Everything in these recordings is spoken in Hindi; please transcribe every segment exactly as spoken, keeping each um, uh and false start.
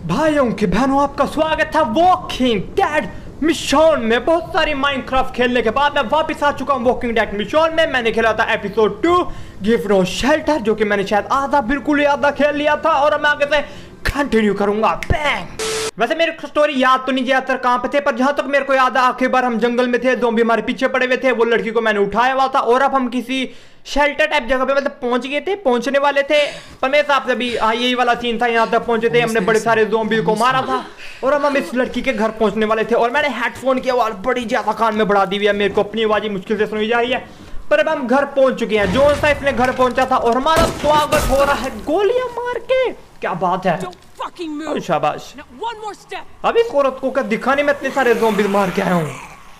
भाइयों की बहनों, आपका स्वागत है वॉकिंग डेड मिशन में। बहुत सारी माइनक्राफ्ट खेलने के बाद मैं वापस आ चुका हूँ वॉकिंग डेड मिशन में। मैंने खेला था episode two give no shelter, जो कि मैंने शायद आधा बिल्कुल ही आधा खेल लिया था और मैं आगे से कंटिन्यू करूंगा। बैंग। वैसे मेरी स्टोरी याद तो नहीं ज्यादातर कहाँ पे थे, पर जहां तक मेरे को याद है आखिर बार हम जंगल में थे, ज़ॉम्बी हमारे पीछे पड़े हुए थे, वो लड़की को मैंने उठाया हुआ था और अब हम किसी शेल्टर टाइप जगह पे मतलब पहुंच गए थे, पहुंचने वाले थे। पर मेरे हिसाब से अभी हाँ यही वाला सीन था, यहाँ तक पहुंचे थे, हमने बड़े सारे ज़ॉम्बी को मारा था और अब हम इस लड़की के घर पहुंचने वाले थे। और मैंने हेडफोन की आवाज बड़ी ज्यादा कान में बढ़ा दी हुई है, मेरे को अपनी आवाज मुश्किल से सुनी जा रही है। पर अब हम घर पहुंच चुके हैं, जो सा इसने घर पहुंचा था और हमारा स्वागत हो रहा है गोलियां मार के। क्या बात है, शाबाश। अब इस औरत को क्या दिखा नहीं, मैं इतने सारे ज़ॉम्बी मार के आया हूँ।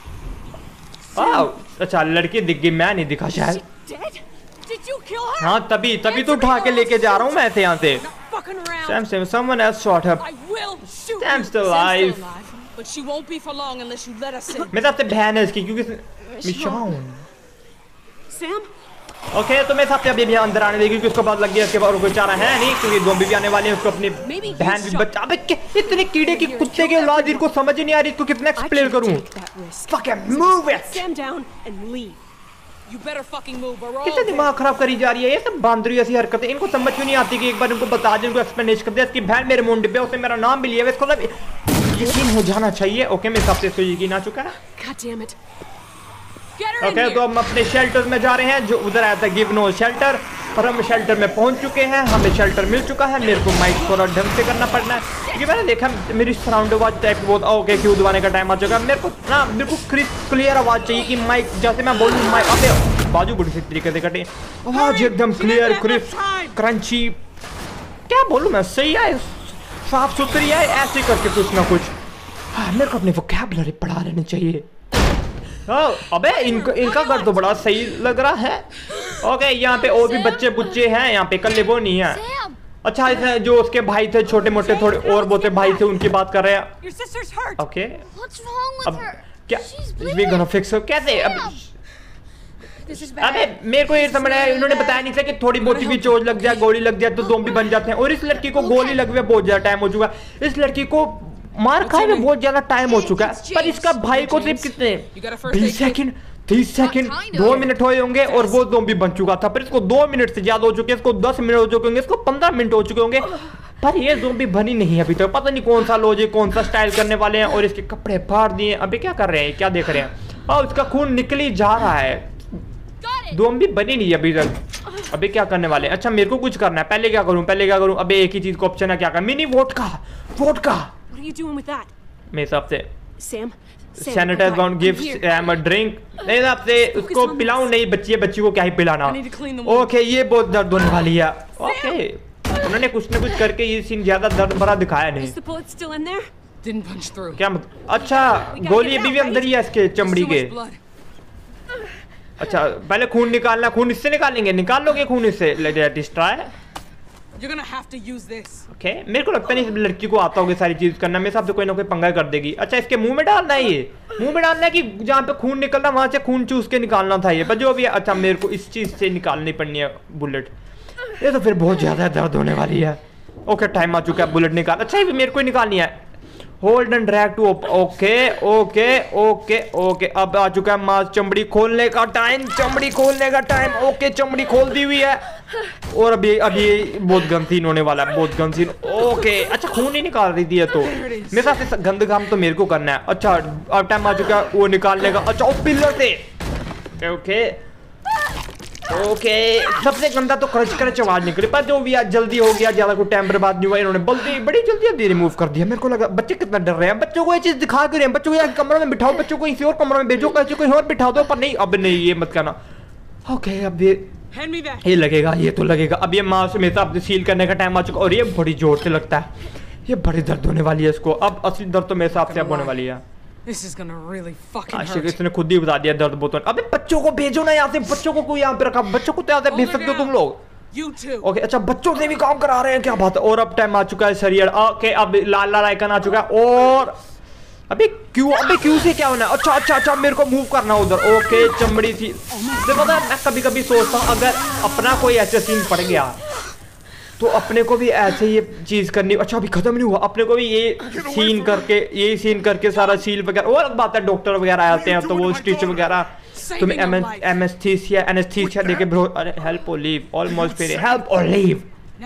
अच्छा लड़की दिख गई, मैं नहीं दिखा शायद। हाँ तभी तभी तो उठा के लेके जा रहा हूँ मैं ऐसे यहाँ से। Sam, Sam, someone else shot her. Sam's still alive. मेरे साथ बहन है इसकी, क्योंकि मिशॉन। Sam? ओके okay, तो मेरे साथ अभी भी अंदर आने देगी, क्योंकि उसको बात लग गया इसके बाद कोई चारा है नहीं, क्योंकि ज़ॉम्बी भी आने वाले हैं। उसको अपनी बहन भी बच्चा, अबे इतने कीड़े की कुत्ते के औलाद, इनको समझ ही नहीं आ रही, इसको कितना एक्सप्लेन करूं। Fucking move it. Sam down and leave. You better fucking move or कितना दिमाग खराब करी जा रही है ये सब बांदरी ऐसी हरकतें, इनको समझ क्यों नहीं आती कि एक बार इनको बता दें, इनको एक्सप्लेनेशन कर दे। इसकी बहन मेरे मुंडे पे, उसने मेरा नाम भी लिया है, इसको सब यकीन हो जाना चाहिए। ओके मेरे हिसाब से इसको यकीन आ चुका है। God damn it. Okay okay, तो हम अपने शेल्टर में जा रहे हैं, जो उधर आया था गिव नो शेल्टर, और हम शेल्टर में पहुंच चुके हैं, हमें शेल्टर मिल चुका है। मेरे को माइक थोड़ा ढंग से करना पड़ना है, क्योंकि मैंने देखा मेरी सराउंड आवाज टाइप बहुत ओके क्यों दबाने का टाइम आ चुका है। मेरे को ना बिल्कुल क्रिस्प क्लियर आवाज चाहिए कि माइक जैसे मैं बोलूँ, माइक अबे बाजू बुढ़ी से तरीके से कटे, आवाज एकदम क्लियर क्रिस्प क्रंची, क्या बोलूँ मैं, सही है, साफ सुथरी है, ऐसे करके कुछ ना कुछ। हाँ मेरे को अपनी वोकैबुलरी पढ़ा लेनी चाहिए। हाँ अबे इनका इनका घर तो बड़ा सही लग रहा है। ओके यहाँ पे और भी बच्चे बुच्चे हैं, यहाँ पे कल्ले वो नहीं है। अच्छा इसने जो उसके भाई थे छोटे मोटे थोड़े और बहुत भाई थे, उनकी बात कर रहे हैं। ओके अब क्या वी गोना फिक्स कैसे अब, अबे मेरे को ये समझ आया, इन्होंने बताया नहीं था कि थोड़ी बहुत भी चोट लग जाए, गोली लग जाए तो ज़ॉम्बी बन जाते हैं। और इस लड़की को गोली लग हुए बहुत ज्यादा टाइम हो चुका है, इस लड़की को मार खाए में बहुत ज्यादा टाइम हो चुका है। पर इसका भाई को सिर्फ कितने बीस सेकंड तीस सेकंड दो मिनट हुए होंगे और वो ज़ॉम्बी बन चुका था। पर इसको दो मिनट से ज्यादा हो चुके हैं, इसको दस मिनट हो चुके होंगे, इसको पंद्रह मिनट हो चुके होंगे, पर ये ज़ॉम्बी बनी नहीं है अभी तक। पता नहीं कौन सा लॉजिक कौन सा स्टाइल करने वाले हैं। और इसके कपड़े फाड़ दिए, अभी क्या कर रहे हैं, क्या देख रहे हैं। और उसका खून निकल ही जा रहा है, ज़ॉम्बी बनी नहीं अभी तक। अभी क्या करने वाले हैं, अच्छा मेरे को कुछ करना है, पहले क्या करूं पहले क्या करूं अबे एक ही चीज को ऑप्शन है, क्या कर मिनी वोडका वोडका मेरे हिसाब से sanitize wound gives em a drink, मेरे हिसाब से उसको पिलाऊं नहीं, बच्ची बच्ची को क्या ही पिलाना। ओके ये बहुत दर्द होने वाली है। ओके उन्होंने कुछ ना कुछ करके ये सीन ज्यादा दर्द भरा दिखाया नहीं। क्या मतलब, अच्छा गोली अभी भी अंदर ही है इसके चमड़ी के। अच्छा पहले खून निकालना, खून इससे निकालेंगे, निकाल लोगे खून इससे, डिस्ट्रॉय। ओके मेरे को लगता नहीं इस लड़की को आता होगा सारी चीज करना, मेरे हिसाब से कोई ना कोई पंगा कर देगी। अच्छा इसके मुंह में डालना है, ये मुंह में डालना है कि जहाँ पे खून निकलना वहां से खून चूस के निकालना था ये, पर जो भी है। अच्छा मेरे को इस चीज से निकालनी पड़नी है बुलेट, ये तो फिर बहुत ज्यादा दर्द होने वाली है। ओके टाइम आ चुका है बुलेट निकाल, अच्छा ये मेरे को निकालनी है। Hold and drag to okay okay okay okay अब आ चुका है मांस, चमड़ी खोलने का टाइम, चमड़ी खोलने का टाइम। ओके चमड़ी खोल दी हुई है और अभी अभी बहुत गंदीन होने वाला है, बहुत गंदीन। ओके अच्छा खून ही निकाल रही थी है, तो मेरे साथ से गंद काम तो मेरे को करना है। अच्छा अब टाइम आ चुका है वो निकालने का। अच्छा वो पिलर से ओके ओके सबसे गंदा तो क्रच क्रच आवाज निकली, पर जो भी आज जल्दी हो गया, ज्यादा कोई टाइम बर्बाद नहीं हुआ, इन्होंने बल्दी बड़ी जल्दी जल्दी रिमूव कर दिया। मेरे को लगा बच्चे कितना डर रहे हैं, बच्चों को ये चीज दिखा के रहे हैं, बच्चों को यहाँ कमरे में बिठाओ, बच्चों को किसी और कमरे में भेजो, किसी को और बिठा दो, पर नहीं अब नहीं ये मत करना। ओके अब ये ये लगेगा, ये तो लगेगा। अब ये माउस में साथ सील करने का टाइम आ चुका और ये बड़ी जोर से लगता है, ये बड़ी दर्द होने वाली है इसको। अब असली दर्द तो मेरे हिसाब से अब होने वाली है। This is gonna really fucking hurt. इसने खुद ही बता दिया दर्द बहुत। अबे बच्चों को भेजो ना यहाँ से, बच्चों को कोई यहाँ पे रखा, बच्चों को तो यहाँ से भेज सकते हो तुम लोग। ओके अच्छा बच्चों से भी काम करा रहे हैं, क्या बात है। और अब टाइम आ चुका है सरियर। ओके अब लाल लाल आइकन आ चुका है। और अबे क्यों, अबे क्यों से क्या होना है। अच्छा अच्छा अच्छा मेरे को मूव करना उधर। ओके चमड़ी थी, देखो मैं कभी कभी सोचता हूँ अगर अपना कोई ऐसा सीन पड़ गया तो अपने को भी ऐसे ये चीज करनी। अच्छा अभी खत्म नहीं हुआ, अपने को भी ये सीन करके यही सीन करके सारा सील वगैरह और बात है, डॉक्टर वगैरह आते हैं तो वो स्टिच वगैरह तुम्हें एनेस्थीसिया एनेस्थीसिया देके ब्रो हेल्प और लीव ऑलमोस्ट फिर हेल्प और लीव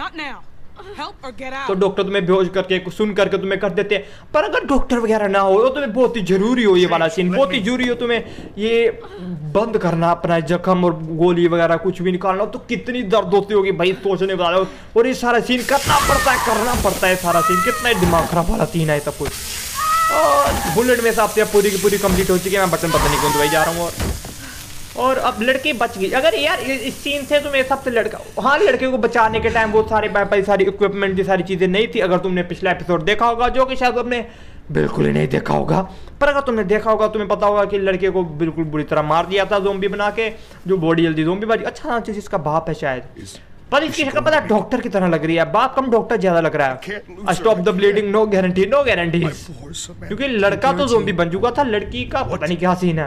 तो डॉक्टर तुम्हें बेहोश करके सुन करके तुम्हें कर देते हैं। पर अगर डॉक्टर वगैरह ना हो तो तुम्हें बहुत ही जरूरी हो ये वाला सीन, बहुत ही जरूरी हो तुम्हें ये बंद करना अपना जख्म और गोली वगैरह कुछ भी निकालना, तो कितनी दर्द होती होगी भाई सोचने वाला। और ये सारा सीन करना पड़ता है करना पड़ता है सारा सीन, कितना दिमाग खराब वाला सीन है सब कुछ। और बुलेट में साथ पूरी की पूरी कंप्लीट हो चुकी है, मैं बटन पता नहीं कौन दवाई जा रहा हूँ। और और अब लड़की बच गई। अगर यार इस सीन से तुम्हें सबसे लड़का हाँ लड़के को बचाने के टाइम बहुत सारे पापा सारी इक्विपमेंट की सारी चीजें नहीं थी। अगर तुमने पिछला एपिसोड देखा होगा, जो कि शायद तुमने बिल्कुल ही नहीं देखा होगा, पर अगर तुमने देखा होगा तुम्हें पता होगा कि लड़के को बिल्कुल बुरी तरह मार दिया था जोम्बी बना के, जो बॉडी जल्दी जोम्बी बन। अच्छा इसका बाप है शायद, पर इसकी शक्ल पता डॉक्टर की तरह लग रही है, बाप कम डॉक्टर ज्यादा लग रहा है। Stop the bleeding no guarantee no guarantee, क्योंकि लड़का तो जोम्बी बन चुका था, लड़की का पता नहीं क्या सीन है।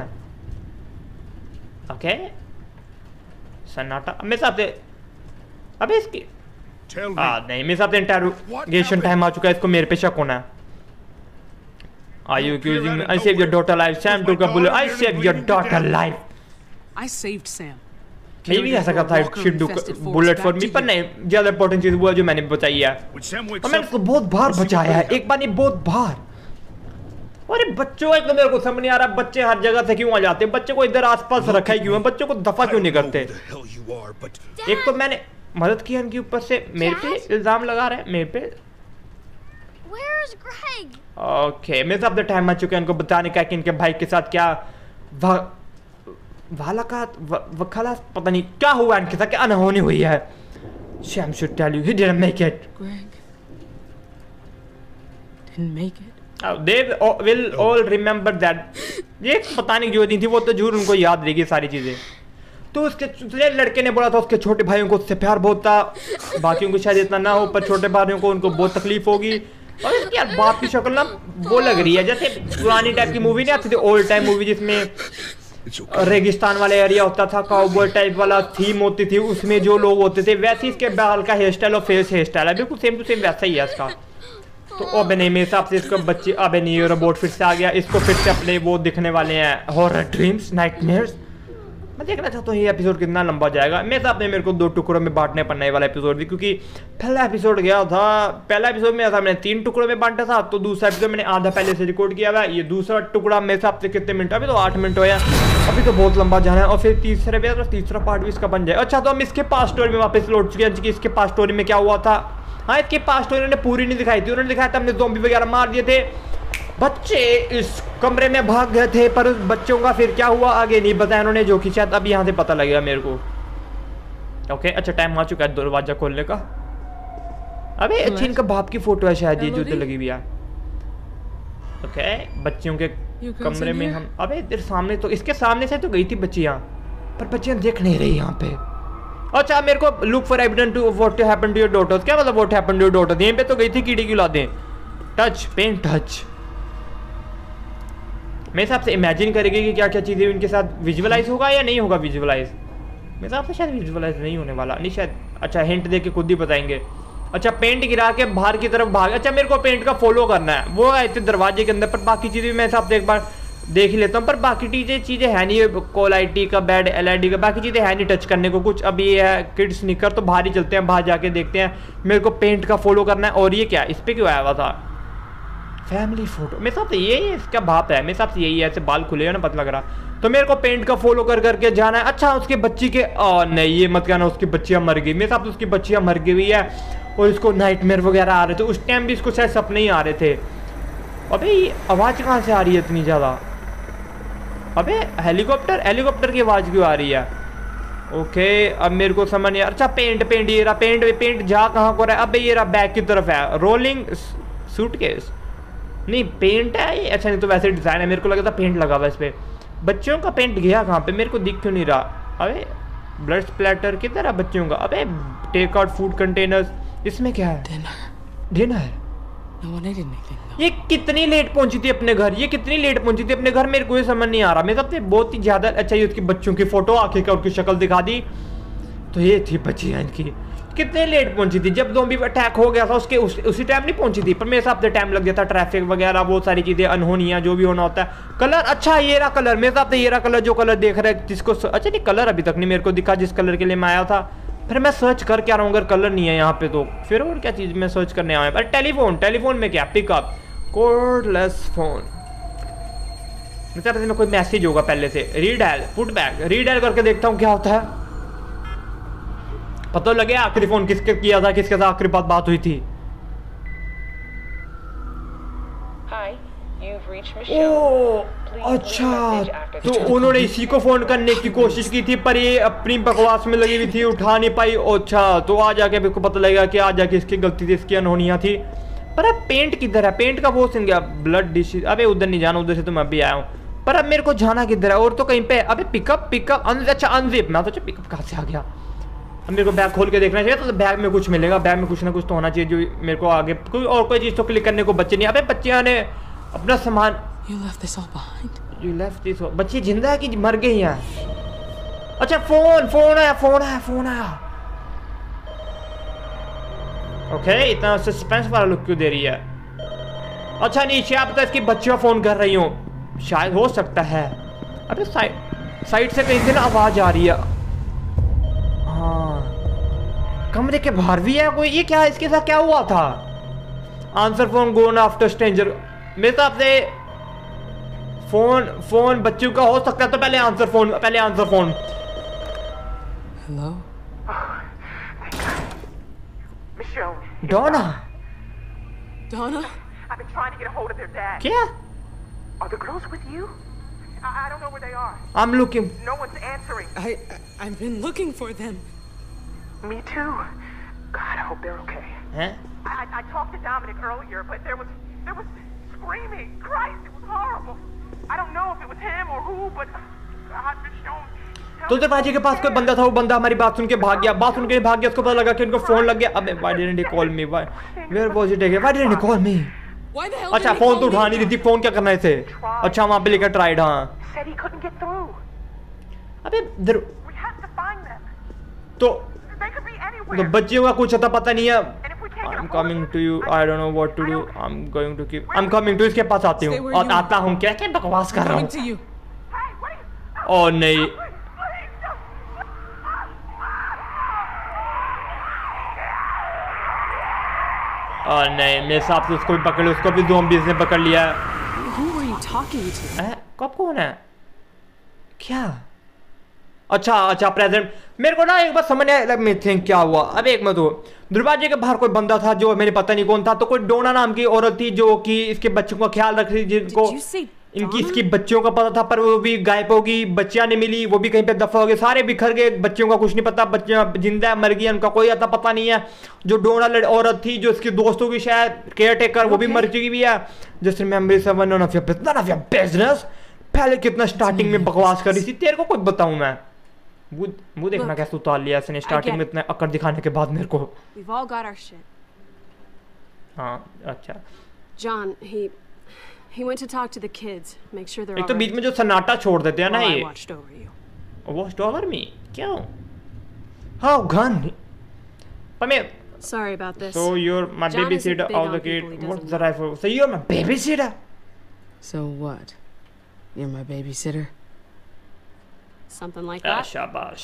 ओके सन्नाटा मेरे साथ अबे इसकी आ, नहीं मेरे साथ इंटरोगेशन टाइम आ चुका है, इसको मेरे पे शक होना है। Are you accusing me? I saved your daughter life. Sam took a bullet. I saved your daughter life. I saved Sam. मैं भी ऐसा करता है she took bullet for me, पर नहीं ज्यादा इंपॉर्टेंट चीज वो है जो मैंने बताई है, और मैंने उसको बहुत बार बचाया है, एक बार नहीं बहुत बार। अरे बच्चों एक तो मेरे को समझ नहीं आ रहा, बच्चे हर जगह से क्यों आ जाते हैं, बच्चे को इधर आसपास रखा ही क्यों है, बच्चों को दफा क्यों नहीं करते। एक तो मैंने मदद की इनके ऊपर से मेरे पे इल्जाम लगा रहे हैं मेरे पे। ओके मेरे साथ टाइम आ चुका है इनको बताने का कि इनके भाई के साथ क्या वालाकात वकाला पता नहीं क्या हुआ इनके साथ, क्या अनहोनी हुई है। Sam should tell you he didn't make it. Greg didn't make it. Oh, they will all remember that. ये पता नहीं जो नहीं थी वो तो जरूर उनको याद रहेगी सारी चीजें। तो उसके लड़के ने बोला था उसके छोटे भाइयों को उससे प्यार बहुत था, बाकियों को शायद इतना ना हो, पर छोटे भाइयों को उनको बहुत तकलीफ होगी। और इसकी यार बाप की शक्ल ना वो लग रही है जैसे पुरानी टाइप की मूवी नहीं आती थी, ओल्ड टाइम मूवी जिसमें रेगिस्तान वाला एरिया होता था, काउबॉय टाइप वाला थीम होती थी, उसमें जो लोग होते थे वैसे इसके बाल का हेयर स्टाइल और फेस हेयर स्टाइल है बिल्कुल सेम टू सेम वैसा ही है इसका। तो अब नहीं मेरे हिसाब से इसको बच्चे अब नहीं रोबोट फिर से आ गया, इसको फिर से अपने वो दिखने वाले हैं हॉरर ड्रीम्स नाइटमेयर्स। मैं देखना चाहता हूँ ये एपिसोड कितना लंबा जाएगा। मेरे हिसाब से मेरे को दो टुकड़ों में बांटने पड़ने ये वाला एपिसोड भी, क्योंकि पहला एपिसोड गया था, पहला एपिसोड में था मैंने तीन टुकड़ों में बांटा था, तो दूसरा एपिसोड मैंने आधा पहले से रिकॉर्ड किया हुआ है। ये दूसरा टुकड़ा मेरे हिसाब से कितने मिनट, अभी तो आठ मिनट होया, अभी तो बहुत लंबा जाना है। और फिर तीसरे पे तो तीसरा पार्ट भी इसका बन जाए। अच्छा तो हम इसके पास स्टोरी में वापस लौट चुके हैं कि इसके पास स्टोरी में क्या हुआ था। हाँ इसके पास स्टोरी उन्होंने पूरी नहीं दिखाई थी, उन्होंने दिखाया था हमने ज़ॉम्बी वगैरह मार दिए थे, बच्चे इस कमरे में भाग गए थे, पर उस बच्चों का फिर क्या हुआ आगे नहीं बताया उन्होंने, जो कि शायद अभी यहाँ से पता लगेगा मेरे को। ओके अच्छा टाइम आ चुका है दरवाजा खोलने का। अबे अच्छी इनका बाप की फोटो है शायद ये जो लगी हुई है। ओके बच्चियों के कमरे में हम अबे इधर सामने तो इसके सामने से तो गई थी बच्चियाँ, पर बच्चियाँ देख नहीं रही यहाँ पे। अच्छा मेरे को look for evidence to what happened to your daughters, क्या मतलब what happened to your daughters, यहीं पे तो गई थी कीड़ी की औलादें। टच पेन टच मेरे हिसाब से इमेजिन करेगी कि क्या क्या चीज़ें इनके साथ विजुअलाइज होगा या नहीं होगा विजुअलाइज। मेरे हिसाब से शायद विजुअलाइज नहीं होने वाला, नहीं शायद। अच्छा हिंट दे के खुद ही बताएंगे। अच्छा पेंट गिरा के बाहर की तरफ भाग, अच्छा मेरे को पेंट का फॉलो करना है, वो आए थे दरवाजे के अंदर, पर बाकी चीज़ें मेरे हिसाब से एक बार देख ही लेता हूँ, पर बाकी चीज़ें चीज़ें है नहीं, कॉल आई टी का बेड एल आई डी का बाकी चीज़ें है नहीं टच करने को कुछ। अब ये है किड्स स्निकर, तो बाहर ही चलते हैं, बाहर जाके देखते हैं। मेरे को पेंट का फॉलो करना है। और ये क्या इस पर क्यों आया हुआ था फैमिली फोटो, मेरे साथ ये इसका बाप है, मेरे साथ यही है, ऐसे बाल खुले हैं ना पता लग रहा। तो मेरे को पेंट का फॉलो कर करके जाना है। अच्छा उसके बच्ची के आ, नहीं ये मत कहना उसकी बच्चियाँ मर गई, मेरे साथ उसकी बच्चियाँ मर गई हुई है, और इसको नाइटमेयर वगैरह आ रहे थे उस टाइम भी, इसको शायद सपने ही आ रहे थे। अबे ये आवाज़ कहाँ से आ रही है इतनी ज़्यादा, अबे हेलीकॉप्टर हेलीकॉप्टर की आवाज़ क्यों आ रही है। ओके अब मेरे को समझ नहीं। अच्छा पेंट पेंट ये रहा पेंट पेंट जा कहाँ को रहा है, अबे ये रहा बैक की तरफ है, रोलिंग सूटकेस नहीं पेंट है ये। अच्छा नहीं तो वैसे डिज़ाइन है, मेरे को लगा था पेंट लगा हुआ इस पर। बच्चों का पेंट गया कहाँ पे, मेरे को दिख क्यों नहीं रहा। अबे ब्लड स्प्लैटर किधर है बच्चों का, अबे टेक आउट फूड कंटेनर्स, इसमें क्या है डिनर। ये कितनी लेट पहुंची थी अपने घर, ये कितनी लेट पहुंची थी अपने घर, मेरे को ये समझ नहीं आ रहा। मेरे सबसे बहुत ही ज़्यादा अच्छा ये उसकी बच्चों की फोटो आखिर का उसकी शक्ल दिखा दी, तो ये थी बच्चियाँ इनकी, कितने लेट पहुंची थी जब ज़ॉम्बी अटैक हो गया था उसके उस, उसी टाइम नहीं पहुंची थी, पर मेरे हिसाब से टाइम लग गया था, ट्रैफिक वगैरह बहुत सारी चीज़ें अनहोनियाँ जो भी होना होता है। कलर अच्छा ये रहा कलर, मेरे हिसाब से ये रहा कलर जो कलर देख रहे हैं जिसको, अच्छा नहीं कलर अभी तक नहीं मेरे को दिखा जिस कलर के लिए मैं आया था। फिर मैं सर्च कर क्या रहा हूँ अगर कलर नहीं है यहाँ पे तो फिर और क्या चीज़ मैं सर्च करने आया। पर टेलीफोन, टेलीफोन में क्या पिकअप कॉर्डलेस फोन, मतलब कोई मैसेज होगा पहले से। रीडायल पुट बैक, रीडायल करके देखता हूँ क्या होता है, पता लगे आखिरी फोन किसके किया था, किसके साथ आखिरी बात बात हुई थी। ओ अच्छा, तो उन्होंने इसी को फोन करने की कोशिश की थी पर ये अपनी बकवास में लगी हुई थी, उठा नहीं पाई। अच्छा तो आ जाके मेरे को पता लगेगा कि आ जाके इसकी गलती थी, इसकी अनहोनियां थी। पर अब पेंट किधर है, पेंट का वो सिंह गया ब्लड डिश, अबे उधर नहीं जाना, उधर से तो मैं भी आया हूँ। पर अब मेरे को जाना किधर है, और तो कहीं पे अबे पिकअप पिकअप अच्छा अनजिप, मैं तो पिकअप कहाँ से आ गया। अब मेरे को बैग खोल के देखना चाहिए, तो बैग में कुछ मिलेगा, बैग में कुछ ना कुछ तो होना चाहिए जो मेरे को आगे कोई और कोई चीज़ तो क्लिक करने को बच्चे नहीं। अबे बच्चियाँ ने अपना सामान, You left this all behind? You left this all... बच्ची जिंदा है कि मर गई हैं? अच्छा फोन फोन आया फोन आया फोन आया ओके okay, इतना सस्पेंस वाला लुक क्यों दे रही है। अच्छा नीचे आप तो इसकी बच्चियाँ फोन कर रही हूँ, शायद हो सकता है। अबे साइड साइड से कहीं से ना आवाज आ रही है। हाँ कमरे के बाहर भी है कोई, ये क्या इसके साथ क्या हुआ था। Answer phone gone after stranger, मेरे हिसाब से फोन फोन बच्चों का हो सकता है, तो पहले आंसर फोन, पहले answer phone. Hello Donna, Donna? I've been trying to get a hold of their dad. क्या? Are the girls with you? I, I don't know where they are. I'm looking. No one's answering. I, I I've been looking for them. Me too. God, I hope they're okay. हैं? I, I talked to Dominic earlier, but there was there was screaming. Christ, it was horrible. I don't know if it was him or who, but God, Michonne. तो दरवाजे के पास कोई बंदा था, वो बंदा हमारी बात सुन के भाग गया, बात सुन के भाग गया, उसको पता लगा कि उनको फोन लग गया। अबे why didn't he call me? Why? Where was it again? Why didn't he call me? Why the hell? अच्छा फोन तो उठा नहीं रही थी, फोन क्या करना इसे। अच्छा वहाँ पे लेकर ट्राइड, हाँ। Said he couldn't get through. अबे दर... We have to find them. तो They could be anywhere. तो बच्चियों का कुछ आता पता नहीं है। And if we can't get I'm a hold coming of to you. them, I don't know what to do. I'm going to keep. I'm coming to इसके पास आती हूँ और आता हूँ, क्या क्या बकवास कर रहा हूँ। to you. Hey, wait. ओ नहीं, और नहीं मेरे हिसाब से उसको भी पकड़ लिया, उसको भी ज़ॉम्बीज़ ने पकड़ लिया है। Who were you talking to? हैं? कब कौन है क्या? अच्छा अच्छा प्रेजेंट, मेरे को ना एक बार समझ आया, लेट मी थिंक क्या हुआ। अब एक मिनट, दरवाजे के बाहर कोई बंदा था जो मैंने पता नहीं कौन था, तो कोई डोना नाम की औरत थी जो कि इसके बच्चों का ख्याल रख रही थी, जिनको इनकी इसकी बच्चियों का पता था, पर वो भी गायब होगी, बच्चियां नहीं मिली, वो भी कहीं पे दफा हो गए, सारे बिखर गए, बच्चियों का कुछ नहीं पता, बच्चियां जिंदा मर गई, उनका कोई आता पता नहीं है। जो डोना औरत थी जो इसकी दोस्तों की शायद केयर टेकर, वो भी मर चुकी भी है। Just remember someone none of your business, none of your business. पहले कितना स्टार्टिंग में बकवास कर रही थी, तेरे को कुछ बताऊं मैं। वो वो देखना कैसे उतार लिया इसने स्टार्टिंग में इतना अकड़ दिखाने के बाद मेरे को। We've all got our shit. हाँ अच्छा। John, he he went to talk to the kids, make sure they're एक all तो बीच में जो सन्नाटा छोड़ देते हैं ना right. ये। I watched over you. Watched over me? क्यों? How gun? पर मैं Sorry about this. So you're my John isn't babysitter big of the on people kid. he What's doesn't the know. rifle? So you're my babysitter? So what? You're my babysitter? Something like Ah, that. शाबाश।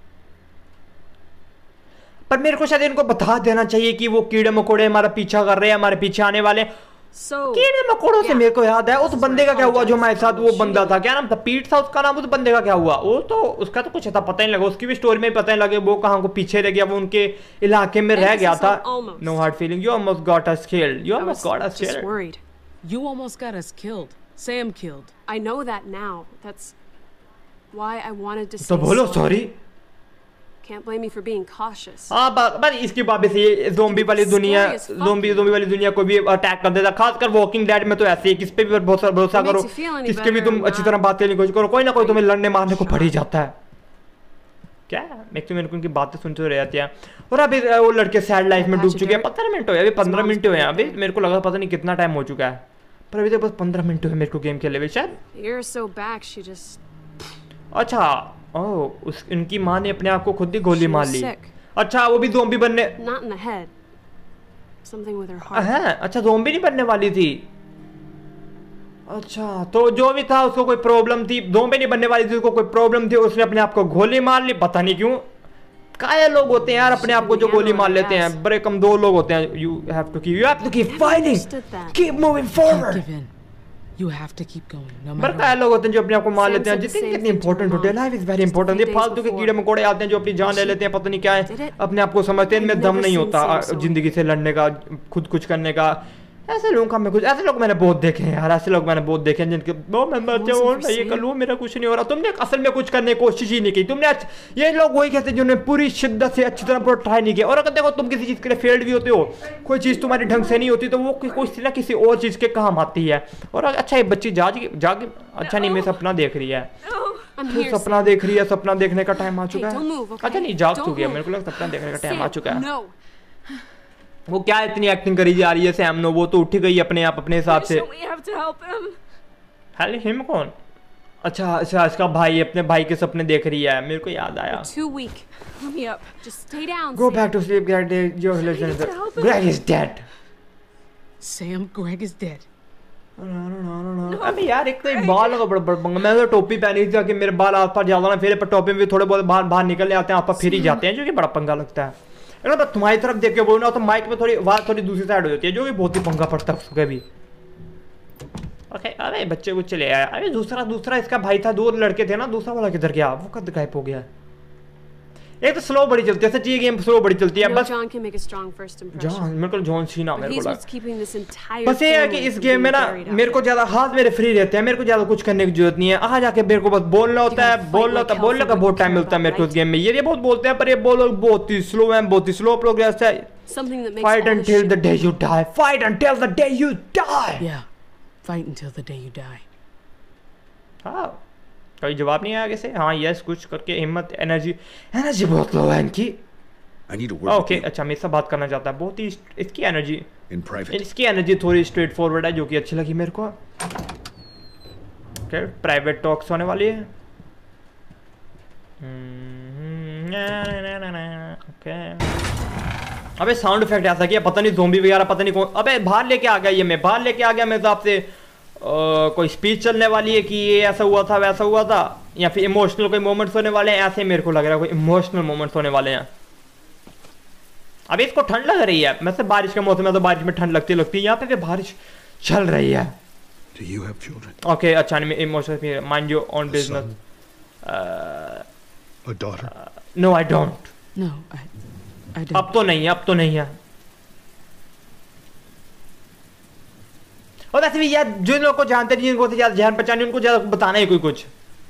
पर मेरे को शायद इनको बता देना चाहिए कि वो कीड़े मकोड़े हमारा पीछा कर रहे हैं, हमारे पीछे आने वाले। So कीड़े मकोड़ों से yeah. मेरे को याद है उस This is बंदे का क्या हुआ जो हमारे साथ वो She बंदा था, did. क्या नाम था, पीट था उसका नाम, उस बंदे का क्या हुआ? वो तो उसका तो कुछ था पता नहीं लगा, उसकी भी स्टोरी में पता नहीं लगे वो कहाँ को पीछे रह गया, वो उनके इलाके में रह गया था। Almost. No hard feeling. You almost got us killed. You I almost was got us just killed. worried. You almost got us killed. Sam killed. I know that now. That's why I wanted to तो say बोलो sorry. Sorry. Can't blame me for being cautious. हाँ बस इसकी बात से ये ज़ोंबी वाली दुनिया, ज़ोंबी ज़ोंबी वाली दुनिया को भी अटैक कर देता, खासकर वॉकिंग डेड में तो ऐसे ही किस पे भी भरोसा भरोसा It करो, makes you feel any किसके भी better तुम or अच्छी तरह not. बात करने की कोशिश करो, कोई ना कोई तुम्हें लड़ने मारने को पड़ ही जाता है। क्या एक तो मेरे को उनकी बातें सुनते रह जाती हैं। और अभी वो लड़के सैड लाइफ में डूब चुके हैं। पंद्रह मिनट हुए, अभी पंद्रह मिनट हुए हैं, अभी मेरे को लगा पता नहीं कितना टाइम हो चुका है, पर अभी तक बस पंद्रह मिनट हुए मेरे को गेम खेले हुए शायद। Year or so back, she just अच्छा ओह उस इनकी माँ ने अपने आप को खुद ही गोली she मार was ली। sick. अच्छा वो भी ज़ोंबी बनने Not in the head. Something with her heart. हैं अच्छा ज़ोंबी नहीं बनने वाली थी अच्छा तो जो भी था उसको कोई प्रॉब्लम थी ज़ोंबी नहीं बनने वाली थी उसको कोई प्रॉब्लम थी उसने अपने आप को गोली मार ली पता नहीं क्यों काया लोग होते हैं यार अपने आप को जो गोली मार लेते हैं बड़े कमजोर लोग होते हैं you have to keep you have to keep fighting keep moving forward Give in. You have to keep going, no पर matter काया what. लोग होते हैं जो अपने आप को मार Sam लेते हैं said the जितनी same कितनी thing to इंपॉर्टेंट her होती है mom. Life is very important ये Three फालतू days के कीड़े before. मकोड़े आते हैं जो अपनी जान ले लेते हैं पता नहीं क्या Did है it? अपने आप को समझते हैं इनमें I've दम never नहीं seen होता Sam so जिंदगी से लड़ने का खुद कुछ करने का ऐसे लोगों का मैं कुछ ऐसे लोग मैंने बहुत देखे हैं यार ऐसे लोग मैंने बहुत देखे हैं जिनके वो मैं मर जाऊँ मैं ये कर लूँ मेरा कुछ नहीं हो रहा तुमने असल में कुछ करने की कोशिश ही नहीं की तुमने ये लोग वही कहते हैं जिन्होंने पूरी शिद्दत से अच्छी तरह पूरा ट्राई नहीं किया और अगर देखो तुम किसी चीज़ के लिए फेल्ड भी होते हो कोई चीज़ तुम्हारी ढंग से नहीं होती तो वो किसी ना किसी और चीज़ के काम आती है और अच्छा ये बच्ची जाग जाग अच्छा नहीं मैं सपना देख रही है I'm तो here. सपना Sam. देख रही है सपना देखने का टाइम आ चुका Hey, don't है move, okay? अच्छा नहीं जाग Don't चुकी है move. मेरे को लगा सपना देखने का टाइम आ Sam, चुका है No. वो क्या इतनी एक्टिंग करी जा रही है सैम नो वो तो उठ गई अपने आप अपने हिसाब से We have to help him. Hello him कौन अच्छा अच्छा इसका भाई अपने भाई के सपने देख रही है मेरे को याद आया Too weak. Let me up. Just stay down. Go Sam. back to sleep Greg your need to help him. Greg is dead Sam, Greg is dead. अबे यार एक तो ये बाल का बड़ा बड़ा पंगा मैंने तो टोपी पहनी थी कि मेरे बाल आस पास ज्यादा ना फिर पर टोपी में भी थोड़े बहुत बाहर बाहर निकल आते हैं आप फिर ही जाते हैं जो कि बड़ा पंगा लगता है अगर मैं तुम्हारी तरफ देख के बोलूँ तो माइक में थोड़ी आवाज थोड़ी दूसरी साइड हो जाती है जो कि बहुत ही पंगा पड़ता है उसके भी ओके अरे बच्चे कुछ चले आया अरे दूसरा दूसरा इसका भाई था दो लड़के थे ना दूसरा वाला किधर गया वो कद गायब हो गया एक तो स्लो बड़ी चलती है सच्ची ये गेम स्लो बड़ी चलती है No, बस John can make a strong first impression. John मेरे को जॉन सीना But मेरे he's को what's keeping this entire बस ये है कि family इस from गेम में being ना buried out मेरे को there. ज्यादा हाथ मेरे फ्री रहते हैं मेरे को ज्यादा कुछ करने की जरूरत नहीं है आ जाके मेरे को बस बोलना होता है बोलना होता है बोलने का बहुत टाइम मिलता है मेरे को इस गेम में ये बहुत बोलते हैं पर ये बोलो बहुत ही स्लो है बहुत ही स्लो प्रोग्रेस है Something that makes fight all this until shit the day you die fight until the day you die Yeah. Fight until the day you die. हाँ कोई जवाब नहीं आया आगे से हाँ यस कुछ करके हिम्मत एनर्जी एनर्जी बहुत लो है इनकी I need a word okay with you अच्छा मेरे से बात करना चाहता है बहुत ही इसकी एनर्जी in private. इसकी एनर्जी थोड़ी स्ट्रेट फॉरवर्ड है जो कि अच्छी लगी मेरे को ओके प्राइवेट टॉक्स होने वाली है ओके अबे साउंड इफेक्ट ऐसा किया पता नहीं ज़ोंबी वगैरह पता नहीं कौन अबे बाहर लेके आ गया ये मैं बाहर लेके आ गया मेरे हिसाब से कोई स्पीच चलने वाली है कि ये ऐसा हुआ था वैसा हुआ था या फिर इमोशनल कोई मोमेंट्स होने वाले हैं ऐसे मेरे को लग रहा है कोई इमोशनल मोमेंट्स होने वाले हैं अभी इसको ठंड लग रही है वैसे बारिश का मौसम है तो बारिश में ठंड लगती लगती है यहाँ पे भी बारिश चल रही है Do you have children? Okay अच्छा नहीं emotional mind your own business A daughter? No I don't No, I, I don't. अब तो नहीं है अब तो नहीं है और वैसे भी यार जिन लोगों को जानते नहीं जिनको ज्यादा जान पहचान उनको ज्यादा बताना ही कोई कुछ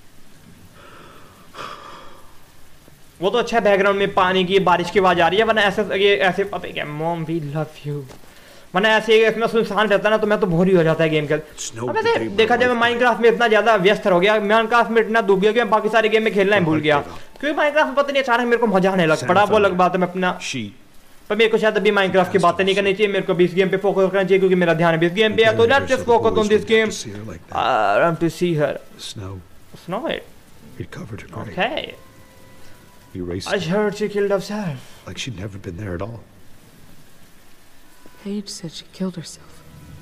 वो तो अच्छा बैकग्राउंड में पानी की बारिश की आवाज आ रही है वरना ऐसे ये ऐसे अबे क्या मॉम वी लव यू वरना ऐसे इतना सुनसान रहता ना तो मैं तो बोर ही हो जाता है गेम के अब ऐसे देखा जाए मैं माइनक्राफ्ट में इतना ज्यादा व्यस्त हो गया माइनक्राफ्ट में इतना डूब गया कि मैं बाकी सारे गेम में खेलना ही भूल गया क्योंकि माइनक्राफ्ट में पता नहीं अचानक मेरे को मजा आने लग पड़ा वो अलग बात है मैं अपना She. पर मेरे को शायद अभी माइनक्राफ्ट की बातें नहीं करनी चाहिए मेरे को भी इस गेम पे फोकस करना चाहिए क्योंकि मेरा ध्यान भी इस गेम पे है तो let's just focus on this game I want to see her Snow. Snow it It covered her grave. Okay Erased I it heard she killed herself like she'd never been there at all. Paige said she killed herself.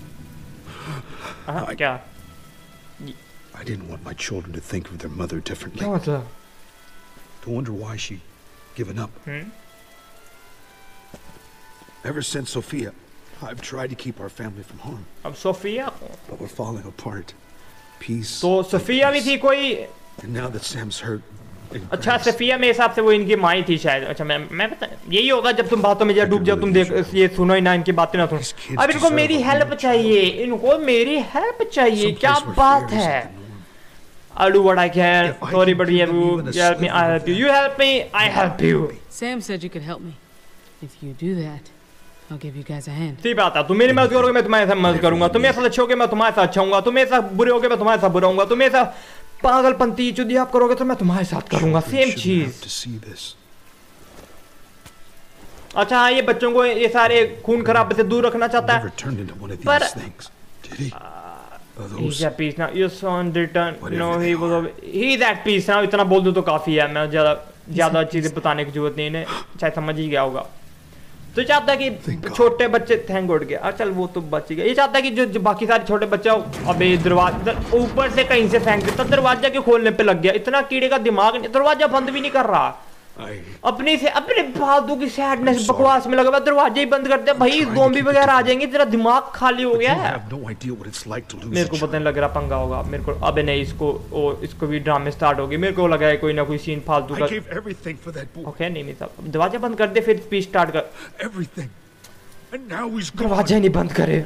हाँ I- क्या I didn't want my children to think of their mother differently. क्या मतलब To wonder why she given up. Hmm? Ever since Sophia, I've tried to keep our family from harm, अब Sophia but we're falling apart. Peace. तो सोफिया भी थी कोई And now that Sam's hurt. and अच्छा Greg's- सोफिया मेरे हिसाब से वो इनकी माँ ही थी शायद अच्छा मैं मैं पता यही होगा जब तुम बातों में जब डूब जाओ तुम देख ये सुनो ही ना इनकी बातें ना सुनो अब इनको मेरी हेल्प चाहिए इनको मेरी हेल्प चाहिए Some क्या place where बात fear है isn't the norm. I'll do what I can If I sorry can but you give you even a help me I help you you help me I help you Sam said you could help me. If you do that, I'll give you guys a hand. सही बात है तुम मेरी मदद करोगे मैं तुम्हारे साथ मदद करूंगा तुम मेरे साथ अच्छे होगे मैं तुम्हारे साथ अच्छा हूंगा तुम मेरे साथ बुरे होगे मैं तुम्हारे साथ बुरा हूंगा तुम मेरे साथ पागलपंती चुदी आप करोगे तो मैं तुम्हारे साथ करूंगा Children सेम shouldn't चीज have to see this. अच्छा हाँ ये बच्चों को ये सारे खून खराबे से दूर रखना चाहता Never है turned into one of But- these things, did he? Are He's those at peace now. Your son returned. Whatever No, they he was. are. He's at peace now. इतना बोल दूँ तो काफी है मैं ज़्यादा ज्यादा चीजें बताने की जरूरत नहीं, इन्हें चाहे समझ ही गया होगा। तो चाहता है कि छोटे बच्चे थैंक गॉड के, चल वो तो बच गया। ये चाहता है कि जो, जो बाकी सारे छोटे बच्चे, अबे दरवाजा ऊपर से कहीं से फेंक देता, दरवाजा के खोलने पे लग गया। इतना कीड़े का दिमाग नहीं, दरवाजा बंद भी नहीं कर रहा। अपनी से अपने फालतू की सैडनेस बकवास में लगा, दरवाजे ही बंद करते भाई, ज़ॉम्बी वगैरह आ जाएंगे, तेरा दिमाग खाली हो गया है। मेरे को पता नहीं लग रहा पंगा होगा मेरे को। अबे नहीं, इसको ओ, इसको भी ड्रामे स्टार्ट हो गए। मेरे को लगा है कोई ना कोई सीन फालतू का। ओके नहीं नहीं साहब, दरवाजा बंद कर दे, फिर स्पीच स्टार्ट कर। दरवाजा नहीं बंद करे।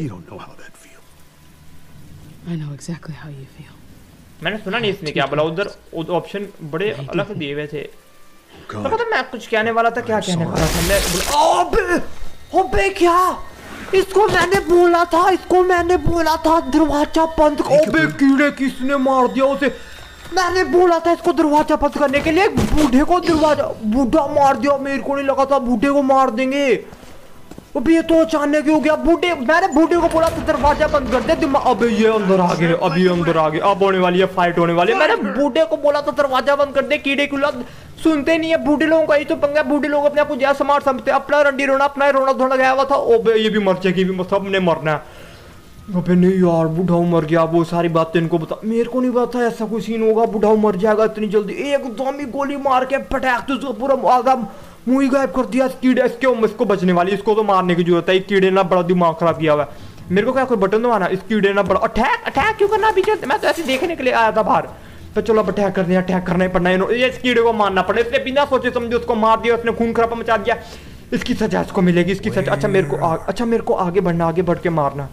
मैंने सुना नहीं इसने क्या बोला उधर, ऑप्शन बड़े अलग दिए हुए थे। तो पता मैं कुछ कहने वाला था, क्या कहने वाला था मैं? अबे अबे क्या, इसको मैंने बोला था, इसको मैंने बोला था दरवाजा बंद। अबे कीड़े किसने मार दिया उसे? मैंने बोला था इसको दरवाजा बंद करने के लिए, बूढ़े को दरवाजा बूढ़ा मार दिया। मेरे को नहीं लगा था बूढ़े को मार देंगे। अबे ये तो अचानक हो गया। बूढ़े, मैंने बूढ़े को बोला था दरवाजा बंद कर दे। अबे ये अंदर आ गए, अब ये अंदर आ गए, अब होने वाली है फाइट होने वाली है। मैंने बूढ़े को बोला था दरवाजा बंद कर दे, कीड़े की औलाद सुनते नहीं है। बूढ़े लोगों का ही तो पंगा, बूढ़े लोग अपने आप को ज्यादा स्मार्ट समझते हैं, अपना रंडी रोना, अपना रोना धोना गया हुआ था। ओबे ये भी मर जाएगी, भी सबने मरना है। अबे नहीं यार, बूढ़ा मर गया, वो सारी बातें इनको बता। मेरे को नहीं पता ऐसा कोई सीन होगा, बूढ़ा मर जाएगा इतनी जल्दी। एक ज़ॉम्बी गोली मार के पटाख तो पूरा आधा मुंह ही गायब कर दिया। कीड़े इसके इसको बचने वाली, इसको तो मारने की जरूरत है। कीड़े ना बड़ा दिमाग खराब किया हुआ है। मेरे को क्या कोई बटन दबाना, इस कीड़े ना बड़ा अटैक अटैक क्यों करना? पीछे मैं तो ऐसे देखने के लिए आया था बाहर, तो चलो अब अटैक करने अटैक करना ही पड़ना है। ये इस कीड़े को मारना पड़े, इसने बिना सोचे समझे उसको मार दिया, उसने खून खराबा मचा दिया। इसकी सजा इसको मिलेगी, इसकी सजा। अच्छा मेरे को आ, अच्छा मेरे को आगे बढ़ना, आगे बढ़ के मारना।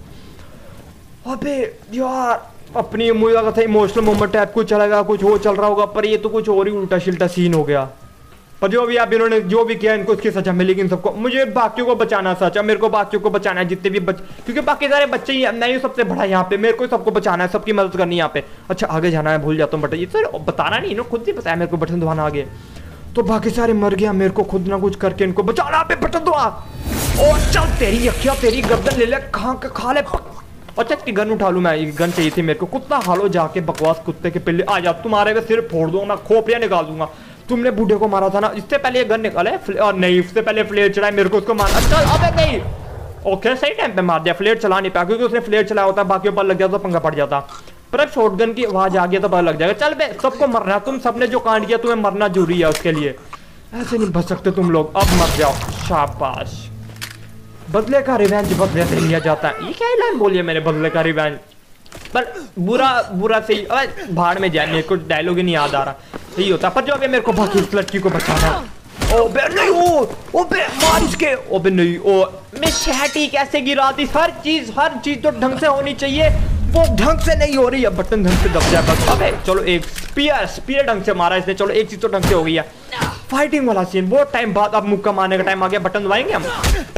अबे यार अपनी मुझे लगा था इमोशनल मोमेंट टाइप कुछ चलेगा, कुछ हो चल रहा होगा, पर ये तो कुछ और ही उल्टा शिल्टा सीन हो गया। पर जो भी आप इन्होंने जो भी किया, इनको उसकी सजा मिलेगी इन सबको। मुझे बाकियों को बचाना सचा, मेरे को बाकियों को बचाना है, जितने भी बच, क्योंकि बाकी सारे बच्चे ही नहीं, सबसे बड़ा यहाँ पे मेरे को सबको बचाना है, सबकी मदद करनी है यहाँ पे। अच्छा आगे जाना है, भूल जाता हूँ बटन, ये तो बताना नहीं, इन्होंने खुद ही बताया मेरे को बटन दबाना आगे। तो बाकी सारे मर गया, मेरे को खुद ना कुछ करके इनको बचाना पे बटन दबा। और चल तेरी अखियाँ, तेरी गर्दन ले ले, खा के खा ले। अच्छा इसकी गन उठा लूँ मैं, ये गन चाहिए थी मेरे को। कुत्ता हालो जाके बकवास कुत्ते के पिल्ले, आ जा, तुम्हारे पे सिर फोड़ दूंगा, खोपड़ियाँ निकाल दूंगा। तुमने बूढ़े को मारा था ना, इससे पहले ये गन निकाले और नहीं, इससे पहले फ्लेयर चलाए, मेरे को उसको मारा। अच्छा अबे नहीं, ओके सही टाइम पे मार दिया। फ्लेयर चला नहीं पाया क्योंकि उसने फ्लेयर चलाया होता, बाकियों पर लग गया तो पंगा पड़ जाता। पर अब शॉटगन की आवाज आ गया तो पता लग जाएगा। चल बे, सबको मरना, तुम सबने जो कांड किया तुम्हें मरना जरूरी है उसके लिए, ऐसे नहीं बच सकते तुम लोग। अब मर जाओ, शाबाश। बदले का रिवेंज बदले से लिया जाता है, ये क्या लाइन बोली है मैंने, बदले का रिवेंज। पर बुरा बुरा से ही भाड़ में जाए, मेरे को डायलॉग ही नहीं याद आ रहा, यही होता। पर जो अभी मेरे को बाकी इस लड़की को बचाना है। ओ बे नहीं, ओ ओ बे मार इसके, ओ बे नहीं, ओ मैं शहटी कैसे गिरा दी। हर चीज हर चीज तो ढंग से होनी चाहिए, वो ढंग से नहीं हो रही है। बटन ढंग से दब जाए बस। अबे चलो एक स्पीयर स्पीयर ढंग से मारा इसने, चलो एक चीज तो ढंग से हो गई है। फाइटिंग वाला सीन बहुत टाइम बाद, अब मुक्का मारने का टाइम आ गया, बटन दबाएंगे हम।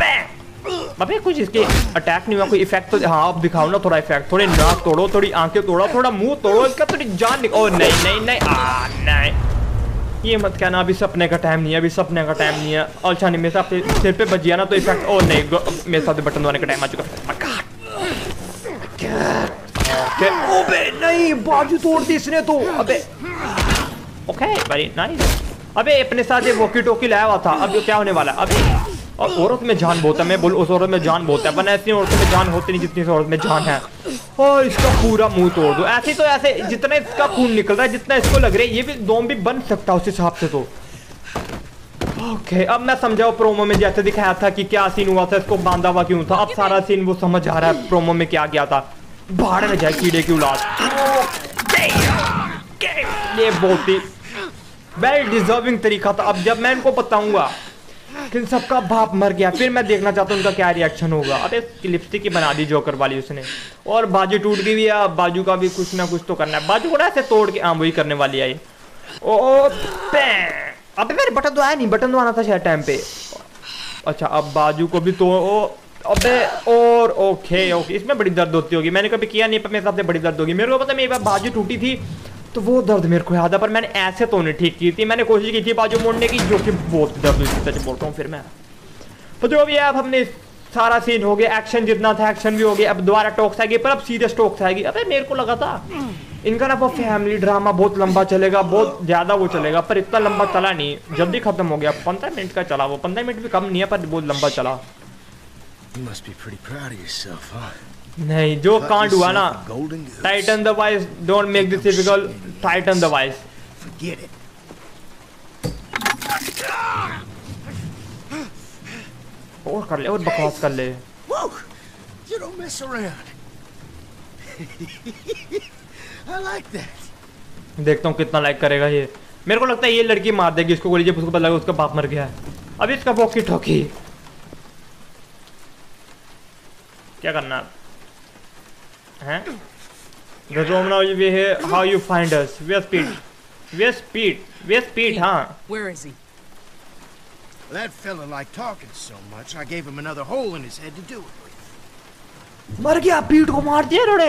अबे कुछ इसके अटैक नहीं हुआ, कोई इफेक्ट तो हाँ अब दिखाओ ना थोड़ा इफेक्ट। थोड़ी नाक तोड़ो, थोड़ी आंखें तोड़ो, थोड़ा मुंह तोड़ो, इसका थोड़ी जान निकालो। नहीं नहीं नहीं आ नहीं, ये मत कहना अभी सपने का टाइम नहीं है, अभी सपने का टाइम नहीं है। अच्छा नहीं, मेरे साथ सिर पे बजिया ना तो इफेक्ट। ओ नहीं, मेरे साथ बटन दबाने का टाइम आ चुका। ओबे नहीं, बाजू तोड़ दी इसने तो। अबे ओके वेरी नाइस। अबे अपने साथ ये वॉकी टोकी लाया हुआ था, अब क्या होने वाला है अभी? और औरत में जान बहुत है, मैं बोल उस औरत में जान बहुत है, वरना ऐसी औरतों में जान होती नहीं जितनी इस औरत में जान है। और इसका पूरा मुंह तोड़ दो ऐसे, तो ऐसे जितना इसका खून निकल रहा है, जितना इसको लग रहा है, ये भी ज़ॉम्बी बन सकता है उस हिसाब से। तो ओके अब मैं समझाओ प्रोमो में जैसे दिखाया था कि क्या सीन हुआ था, इसको बांधा हुआ क्यों था, अब सारा सीन वो समझ आ रहा है प्रोमो में क्या किया था। बाहर में जाए कीड़े की औलाद, ये बहुत ही वेल डिजर्विंग तरीका था। अब जब मैं इनको बताऊंगा कि सबका बाप मर गया, फिर मैं देखना चाहता हूँ उनका क्या रिएक्शन होगा। अबे लिपस्टिक ही बना दी जोकर वाली उसने, और बाजू टूट गई भी है, बाजू का भी कुछ ना कुछ तो करना है। बाजू को ना ऐसे तोड़ के आम वही करने वाली है। ओ अबे मेरे बटन तो आया नहीं, बटन तो आना था शायद टाइम पे। अच्छा अब बाजू को भी तो ओ, अबे और ओके ओके, इसमें बड़ी दर्द होती होगी, मैंने कभी किया नहीं पर मेरे हिसाब से बड़ी दर्द होगी। मेरे को पता मेरी बाजू टूटी थी तो वो दर्द मेरे को याद है, पर मैंने ऐसे तो नहीं ठीक की थी, मैंने कोशिश की थी बाजू मोड़ने की, जो कि बहुत दर्द हुई थी, सच बोलता हूँ। फिर मैं तो जो भी है, अब हमने सारा सीन हो गया, एक्शन जितना था एक्शन भी हो गया। अब दोबारा टॉक्स आएगी, पर अब सीरियस टॉक्स आएगी। अबे मेरे को लगा था इनका ना वो फैमिली ड्रामा बहुत लंबा चलेगा, बहुत ज़्यादा वो चलेगा, पर इतना लंबा चला नहीं, जल्दी ख़त्म हो गया। पंद्रह मिनट का चला वो, पंद्रह मिनट भी कम नहीं है पर बहुत लंबा चला। You must be pretty proud of yourself, huh? नहीं, जो कांड हुआ ना, titan the vice, don't make this difficult, titan the vice. Forget it. और कर ले, और बकवास कर ले। Whoa! You don't mess around. I like that. देखता हूँ कितना लाइक करेगा ये। मेरे को लगता है ये लड़की मार देगी इसको गोली जब उसको पता लगा उसका बाप मर गया है। अब इसका वॉकी टॉकी क्या करना है? The room now we hear how you find us. Where's Pete? Where's Pete? Where's Pete? हाँ। Where is he? That fella liked talking so much, I gave him another hole in his head to do it with. मर गया, पीट को मार दिया रोड़े।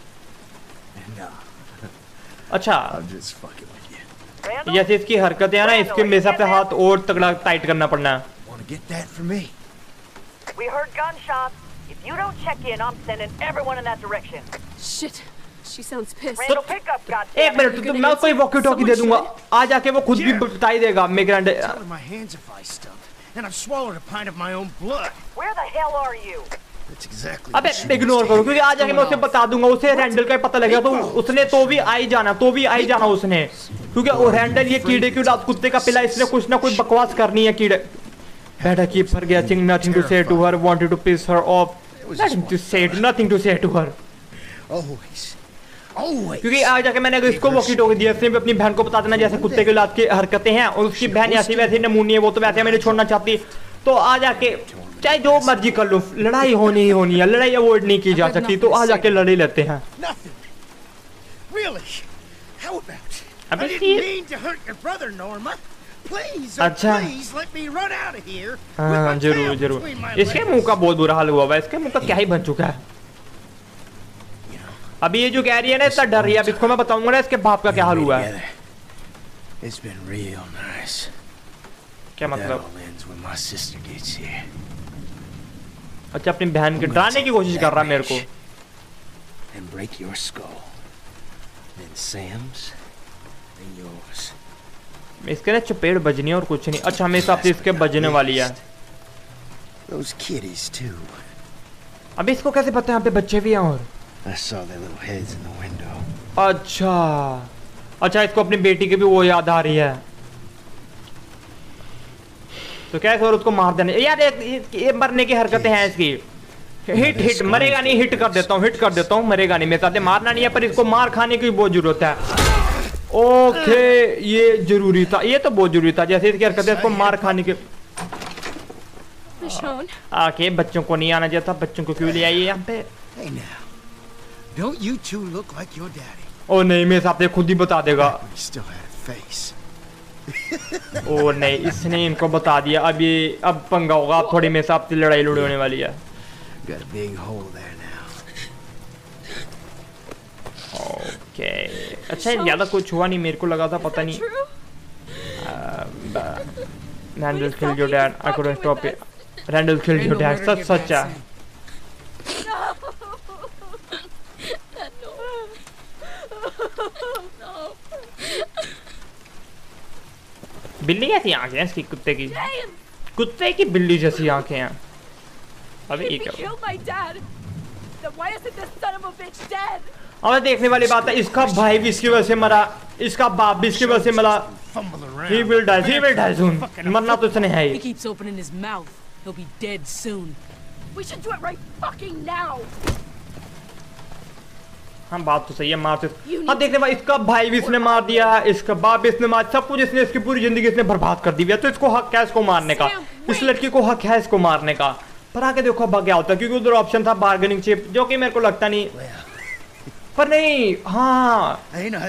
अच्छा। I'm just fucking with you. जैसे इसकी हरकतें हैं ना, इसके मेसा पे हाथ और तगड़ा टाइट करना पड़ना है। Want to get that for me? We heard gunshots. If you don't check in, I'm sending everyone in that direction. Shit. She sounds pissed. Randall, pick up, goddammit. एक मिनट, तो मैं कोई वॉकी टॉकी दे दूंगा, आ जाके वो खुद भी बता ही देगा। मैं grand My hands if I stumped, and I've swallowed a pint of my own blood. Where the hell are you? That's exactly. अबे इग्नोर करो, क्योंकि आ जाके मैं उसे बता दूंगा, उसे रैंडल का पता लगेगा तो उसने तो भी आई जाना, तो भी आई जाना उसने, क्योंकि वो रैंडल ये कीड़े की औलाद कुत्ते का पिला, इसने कुछ ना कुछ बकवास करनी है कीड़े। Better keep forgetting, nothing to say to her, wanted to piss her off, nothing to say, nothing to say to her. Always, always. क्योंकि आ जाके मैंने इसको वॉकी टॉकी दिया, इसने भी अपनी बहन को बता देना जैसे कुत्ते की औलाद की हरकतें हैं, और उसकी बहन ऐसी वैसी नमूनी है, वो तो वैसे मैंने छोड़ना चाहती, तो आ जाके चाहे जो मर्जी कर लो, लड़ाई होनी ही होनी है, लड़ाई अवॉइड नहीं की जा सकती, तो आ जाके लड़ाई लेते हैं। Nothing. Really? How about? I अबे didn't mean to hurt your brother, Norma. Please, oh, अच्छा। please let me run out of here. हाँ जरूर जरूर, इसके मुंह का बहुत बुरा हाल हुआ है, इसके मुंह का क्या ही बन चुका है। अभी ये जो कह रही है ना, इतना डर रही है, अब इसको मैं बताऊंगा ना इसके बाप का क्या हाल हुआ है। It's been real nice. क्या That मतलब? all ends when my sister gets here. अच्छा, अपनी बहन के डराने की कोशिश कर रहा है मेरे को। And break your skull. Then Sam's, then yours. इसके ना चपेट बजनी है और कुछ नहीं। अच्छा, हमें साथ इसके बजने वाली है। Those kitties too. अभी इसको कैसे पता है यहाँ पे बच्चे भी हैं? और I saw their little heads in the window. अच्छा अच्छा, इसको अपनी बेटी की भी वो याद आ रही है, तो क्या और उसको मार देने यार, ये, ये मरने की हरकतें हैं इसकी। हिट हिट मरेगा नहीं, हिट कर देता हूँ, हिट कर देता हूँ, मरेगा नहीं, मेरे साथ मारना नहीं है, पर इसको मार खाने की बहुत जरूरत है। ओके, ये जरूरी था, ये तो बहुत जरूरी था, जैसे इसकी हरकतें इसको मार खाने की। आके बच्चों को नहीं आना चाहिए था, बच्चों को क्यों ले आई यहाँ पे? Hey now, don't you two look like your daddy? ओ नहीं, मेरे साथ खुद ही बता देगा। We still had a face. ओ नहीं, इसने इनको बता दिया, अब ये अब पंगा होगा, अब थोड़ी मेरे साथ लड़ाई लड़ी होने वाली है। Got a big hole there now. Okay, अच्छा ज़्यादा कुछ हुआ नहीं, मेरे को लगा था पता नहीं। Randall killed your dad. I couldn't stop it. Randall killed your dad. सच सच है। बिल्ली जैसी आंखें हैं इसकी, कुत्ते की, कुत्ते की बिल्ली जैसी आंखें हैं। अबे ये क्या हुआ? अब देखने वाली बात है, इसका भाई भी इसकी वजह से मरा, इसका बाप भी इसकी वजह से मरा। He will die, he will die soon. मरना तो इसने है ही। He keeps opening his mouth. He'll be dead soon. We should do it right fucking now. हाँ बात तो सही है, मार तो हाँ देखने वाली, इसका भाई भी इसने मार दिया, इसका बाप भी इसने मार, सब कुछ इसने, इसकी पूरी जिंदगी इसने बर्बाद कर दी है, तो इसको हक है इसको मारने का, इस लड़की को हक है इसको मारने का। पर आके देखो अब क्या होता है, क्योंकि उधर ऑप्शन था बार्गेनिंग चिप, जो कि मेरे को लगता नहीं, पर नहीं हाँ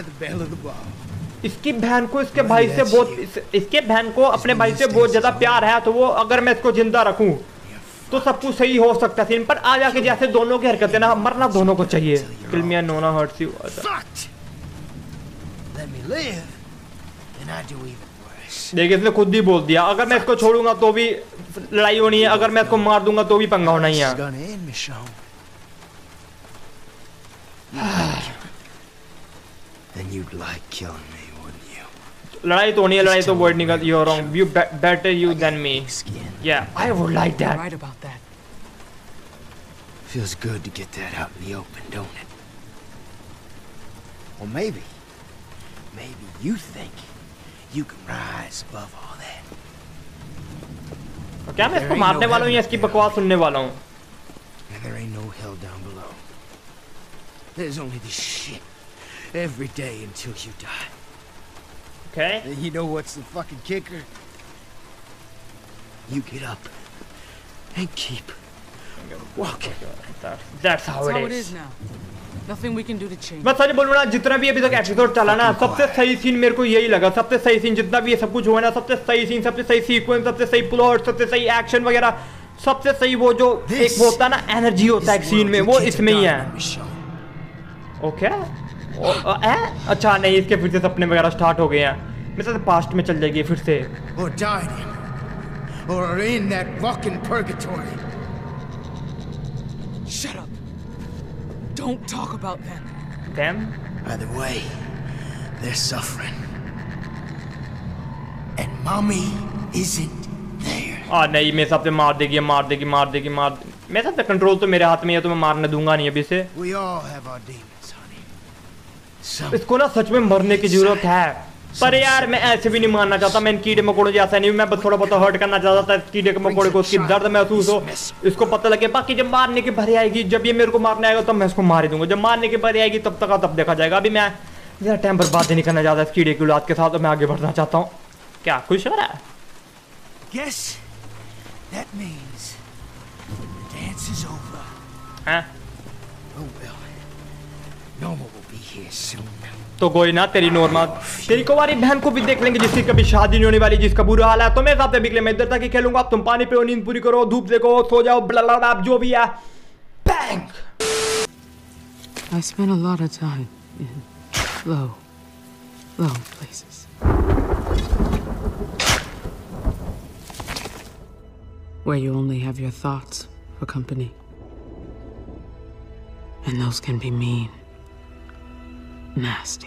इसकी बहन को इसके भाई से बहुत इस, इसके बहन को अपने भाई से बहुत ज्यादा प्यार है, तो वो अगर मैं इसको जिंदा रखूं तो सब कुछ सही हो सकता है। पर आ जाके जैसे दोनों की हरकतें ना, मरना दोनों को चाहिए। Kill me and Nona hurts you. देखिए इसने खुद ही बोल दिया, अगर मैं इसको छोड़ूंगा तो भी लड़ाई होनी है, अगर मैं इसको मार दूंगा तो भी पंगा होना ही है। you'd like killing me, wouldn't you? लड़ाई तो नहीं है, लड़ाई तो वर्ड निकल. You're wrong. You be better you than me. Yeah, I would like that. Right about that. Feels good to get that out in the open, don't it? Or maybe, maybe you think you can rise above all that. क्या मैं इसको मारने वाला हूँ या इसकी बकवास सुनने वाला हूँ? And there ain't no hell down below. There's only this shit every day until you die. Okay. And you know what's the fucking kicker? You get up and keep walking. That's, that's how That's it how is. it is now. Nothing we can do to change. मैं सच बोलूँ ना, जितना भी अभी तक एपिसोड चला ना, सबसे सही सीन मेरे को यही लगा. सबसे सही सीन जितना भी ये सब कुछ हुआ ना, सबसे सही सीन, सबसे सही सीक्वेंस, सबसे सही प्लॉट, सबसे सही एक्शन वगैरह, सबसे सही वो जो एक वो होता है ना, एनर्जी होता है एक सीन में, वो इसमें ही है. ओके अच्छा नहीं, इसके फिर से सपने वगैरह स्टार्ट हो गए हैं. मेरे साथ पास्ट में चल जाएगी फिर से. Or died in, or are in that fucking purgatory. Shut up. Don't talk about them. Them? Either way, they're suffering. And mommy isn't there. आ नहीं, मेरे साथ मार देगी, मार देगी, मार देगी, मार. मेरे साथ कंट्रोल तो मेरे हाथ में है, तो मैं मारने दूंगा नहीं अभी से. We all have our demons, honey. Some इसको ना सच में मरने की जरूरत है. पर यार मैं ऐसे भी नहीं मानना चाहता. मैं इन कीड़े मकोड़ों जैसा नहीं हूँ. मैं बस थोड़ा बहुत हर्ट करना चाहता था कीड़े मकोड़े को, उसकी दर्द महसूस हो, इसको पता लगे. बाकी जब मारने की भरी आएगी, जब ये मेरे को मारने आएगा तब मैं इसको मार दूंगा. जब मारने की भरी आएगी तब तक तब देखा जाएगा. अभी मैं ज़रा टाइम बर्बाद नहीं करना चाहता इस कीड़े की औलाद के साथ, और मैं आगे बढ़ना चाहता हूँ. क्या खुश हो रहा है? Guess that means the dance is over. हाँ? Oh well, Norma will be here soon. तो कोई ना, तेरी नॉर्मा, तेरी कुंवारी बहन को भी देख लेंगे जिसकी कभी शादी नहीं होने वाली, जिसका बुरा हाल है. तो मेरे साथ भी मैं इधर तक ही खेलूंगा. अब तुम पानी पियो, नींद पूरी करो, धूप देखो, सो जाओ, ब्ला जो भी है. Bang. I spent a lot of time in low, low places. Where you only have your thoughts for company. And those can be mean. Nasty.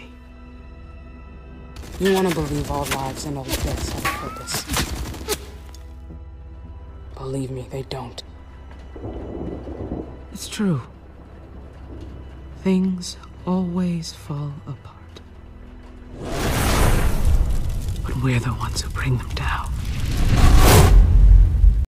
You want to believe all lives and all deaths have a purpose. Believe me, they don't. It's true. Things always fall apart. But we're the ones who bring them down.